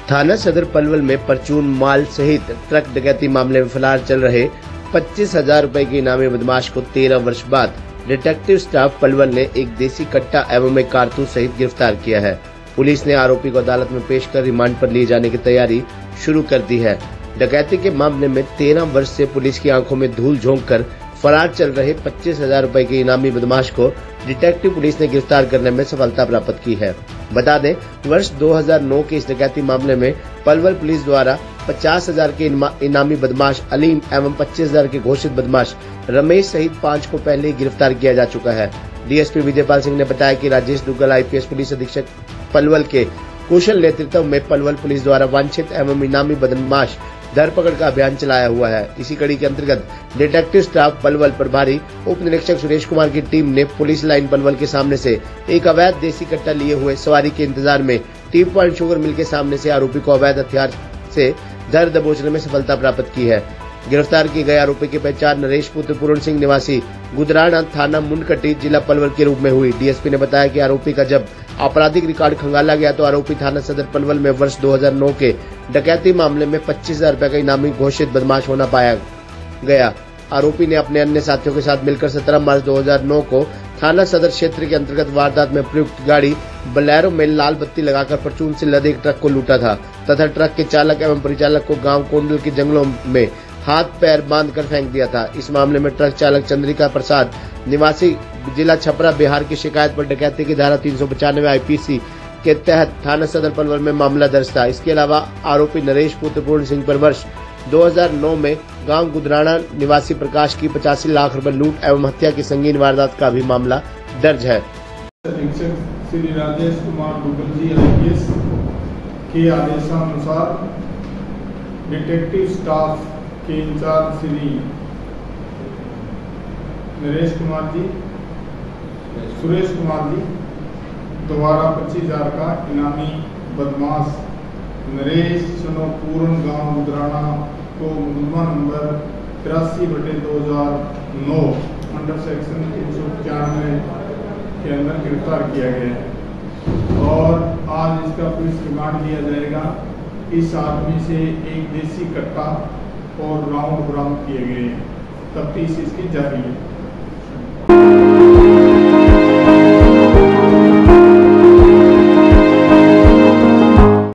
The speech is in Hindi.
थाना सदर पलवल में परचून माल सहित ट्रक डकैती मामले में फरार चल रहे 25,000 रुपए के इनामी बदमाश को 13 वर्ष बाद डिटेक्टिव स्टाफ पलवल ने एक देसी कट्टा एवं एक कारतूस सहित गिरफ्तार किया है। पुलिस ने आरोपी को अदालत में पेश कर रिमांड पर लिए जाने की तैयारी शुरू कर दी है। डकैती के मामले में 13 वर्ष से पुलिस की आंखों में धूल झोंक कर फरार चल रहे 25,000 रुपए के इनामी बदमाश को डिटेक्टिव पुलिस ने गिरफ्तार करने में सफलता प्राप्त की है। बता दें, वर्ष 2009 के इस डकैती मामले में पलवल पुलिस द्वारा 50,000 के इनामी बदमाश अलीम एवं 25,000 के घोषित बदमाश रमेश सहित 5 को पहले ही गिरफ्तार किया जा चुका है। डीएसपी विजयपाल सिंह ने बताया कि राजेश दुग्गल आईपीएस पुलिस अधीक्षक पलवल के कुशल नेतृत्व में पलवल पुलिस द्वारा वांछित एवं इनामी बदमाश धरपकड़ का अभियान चलाया हुआ है। इसी कड़ी के अंतर्गत डिटेक्टिव स्टाफ पलवल प्रभारी उप निरीक्षक सुरेश कुमार की टीम ने पुलिस लाइन पलवल के सामने से एक अवैध देसी कट्टा लिए हुए सवारी के इंतजार में टी पॉइंट शुगर मिल के सामने से आरोपी को अवैध हथियार से धर दबोचने में सफलता प्राप्त की है। गिरफ्तार किए गए आरोपी की पहचान नरेश पुत्र पूर्ण सिंह निवासी गुदराना थाना मुंडकटी जिला पलवल के रूप में हुई। डीएसपी ने बताया कि आरोपी का जब आपराधिक रिकॉर्ड खंगाला गया तो आरोपी थाना सदर पलवल में वर्ष 2009 के डकैती मामले में 25,000 रुपए का इनामी घोषित बदमाश होना पाया गया। आरोपी ने अपने अन्य साथियों के साथ मिलकर 17 मार्च 2009 को थाना सदर क्षेत्र के अंतर्गत वारदात में प्रयुक्त गाड़ी बलेरो में लाल बत्ती लगाकर परचून से लदे एक ट्रक को लूटा था तथा ट्रक के चालक एवं परिचालक को गांव कोंडल के जंगलों में हाथ पैर बांधकर फेंक दिया था। इस मामले में ट्रक चालक चंद्रिका प्रसाद निवासी जिला छपरा बिहार की शिकायत पर डकैती की धारा 395 आईपीसी के तहत थाना सदर पलवल में मामला दर्ज था। इसके अलावा आरोपी नरेश पुत्र पूर्ण सिंह पर वर्ष 2009 में गांव गुदराना निवासी प्रकाश की 85 लाख रुपए लूट एवं हत्या की संगीन वारदात का भी मामला दर्ज है। श्री राजेश कुमार दुग्गल जी आईपीएस के आदेशानुसार डिटेक्टिव स्टाफ के इंचार्ज श्री नरेश कुमार जी, सुरेश कुमार जी द्वारा 25,000 का इनामी बदमाश नरेश चनो पूर्ण गांव गुदराना को मुकदमा नंबर 83/2009 अंडर सेक्शन 395 के अंदर गिरफ्तार किया गया है और आज इसका पुलिस रिमांड लिया जाएगा। इस आदमी से एक देसी कट्टा और राउंड बरामद किए गए हैं। तफ्तीश इसकी जारी है।